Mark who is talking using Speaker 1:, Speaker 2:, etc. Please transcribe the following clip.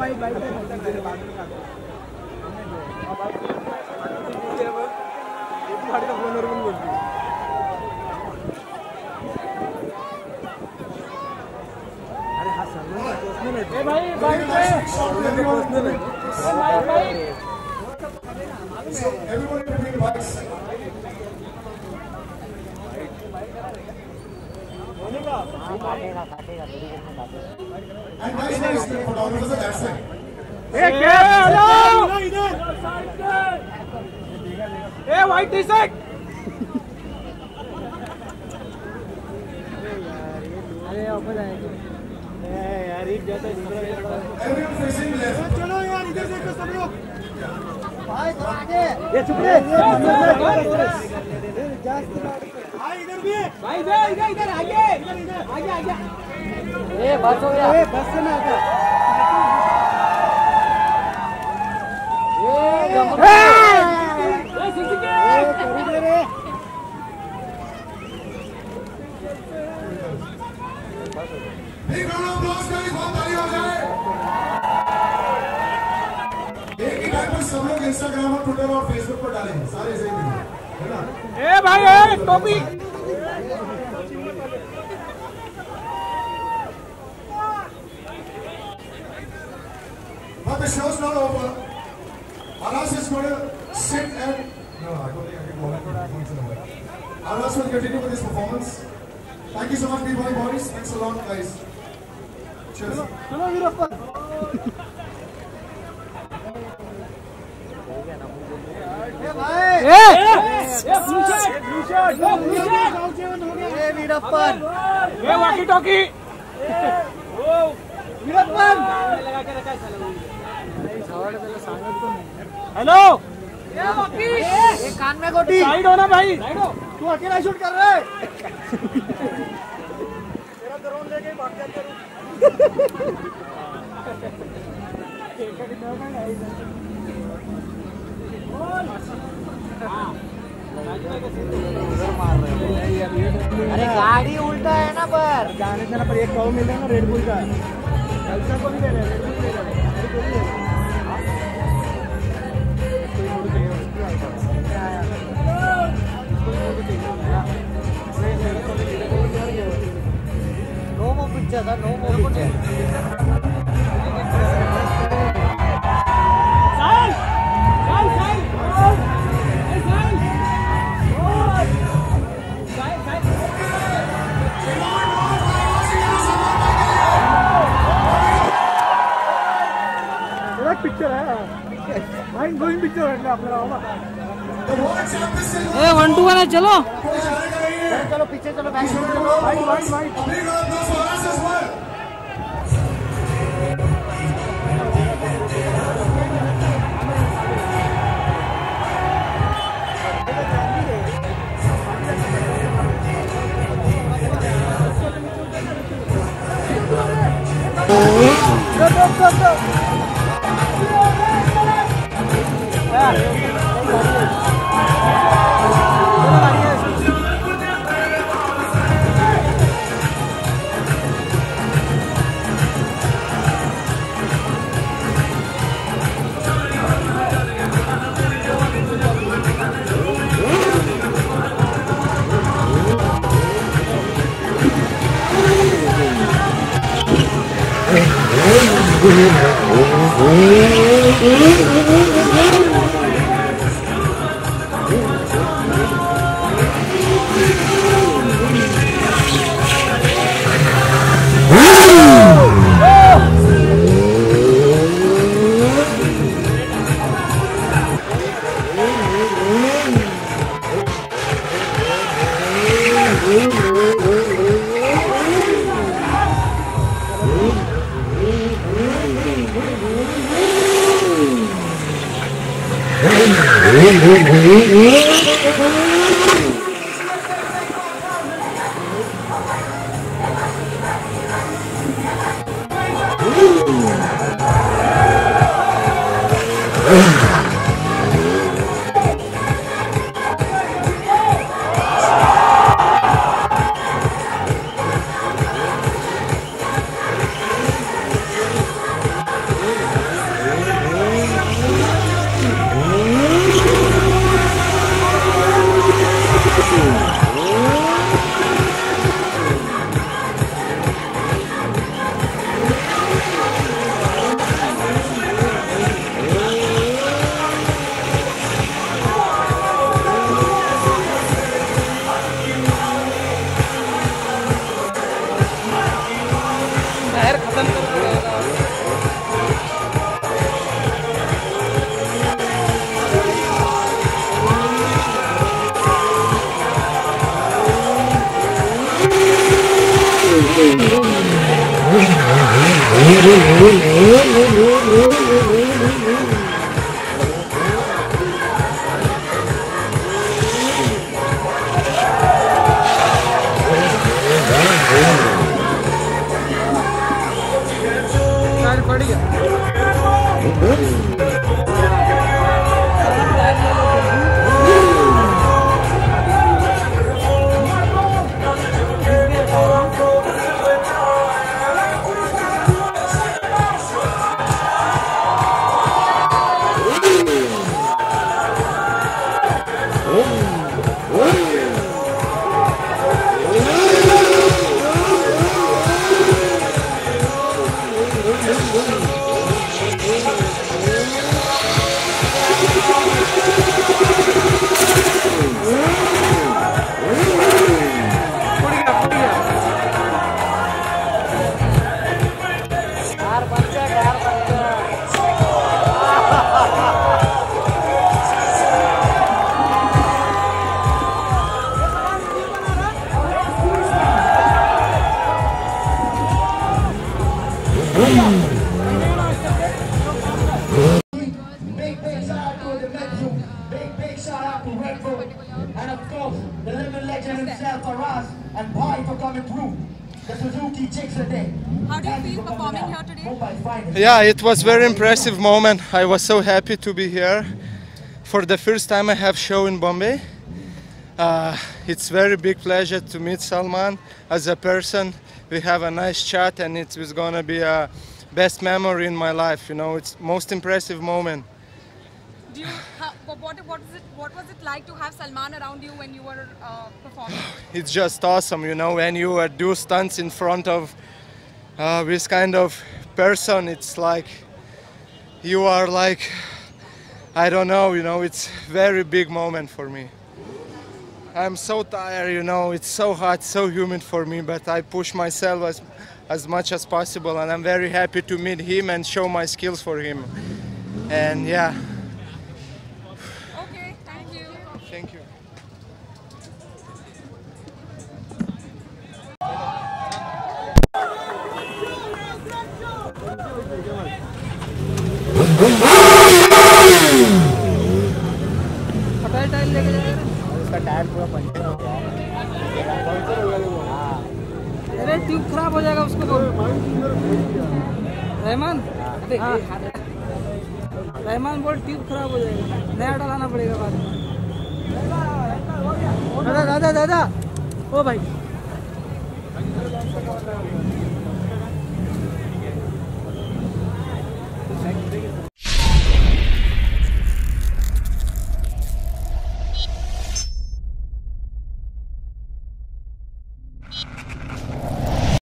Speaker 1: White T-shirt. चलो यार इधर देखो सब लोग भाई तो आगे ये चुप रहे भाई इधर भी भाई इधर इधर आगे आगे आगे ए बस हो गया ए बस से ना आगे ए सिक्की के इधर रे
Speaker 2: एक राउंड ऑफ अप्लॉज के लिए बहुत ताली हो जाए। एक ही टाइम पर सब लोग इंस्टाग्राम और ट्विटर और फेसबुक पर डालेंगे सारे सही है ना।
Speaker 1: ए भाई ए टोपी
Speaker 2: But the show's not over. Aras is going to sit and no, I don't think I can walk once in a while. Aras will continue with this performance. Thank you so much, people and boys. Thanks a lot, guys. Cheers.
Speaker 1: चलो वीरप्पा ए भाई ए blue shirt ए वीरप्पा ए walkie talkie Veerappa लगा के रखा है साला हेलो ए वाकी ए कान में गोटी साइड हो ना भाई साइड हो तू अकेला शूट कर रहा है तेरा ड्रोन लेके भाग जाते हैं
Speaker 3: अरे गाड़ी उल्टा है ना पर
Speaker 1: जाने से ना पर एक कौ मिल रहा है ना रेड बुल का ऐसा को भी ले रहे रेड बुल ले रहे
Speaker 3: नो मो पिक्चर था नो मो पिक्चर
Speaker 1: पिक्चर है माइंड ब्लोइंग पिक्चर है आपला
Speaker 3: ए 1 2 1 चलो
Speaker 1: चलो पीछे चलो बैक चलो wide wide wide go
Speaker 4: Big shout out to Red Bull, and of course the living legend himself, Faraz, and Pai for coming through. The Suzuki Gixxer Day.
Speaker 5: How do you feel performing here today?
Speaker 6: Yeah, it was very impressive moment. I was so happy to be here. For the first time I have show in Bombay. It's very big pleasure to meet Salman as a person. We have a nice chat and it was gonna be a best memory in my life. You know, it's most impressive moment.
Speaker 5: Do you, what was it like to have Salman around you when you were performing?
Speaker 6: It's just awesome, you know, when you do stunts in front of this kind of person, it's like you are like, I don't know, you know, it's very big moment for me. I'm so tired, you know, it's so hot, so humid for me, but I push myself as much as possible, and I'm very happy to meet him and show my skills for him. And yeah.
Speaker 5: Okay, thank you.
Speaker 6: Thank you.
Speaker 3: Tyre लेके जाएगा उसका tyre पूरा puncture हो गया अरे tube खराब हो जाएगा उसको बोल रहमान रहमान बोल ट्यूब खराब हो जाएगा नया डलाना पड़ेगा बाद में दादा दादा दादा ओ भाई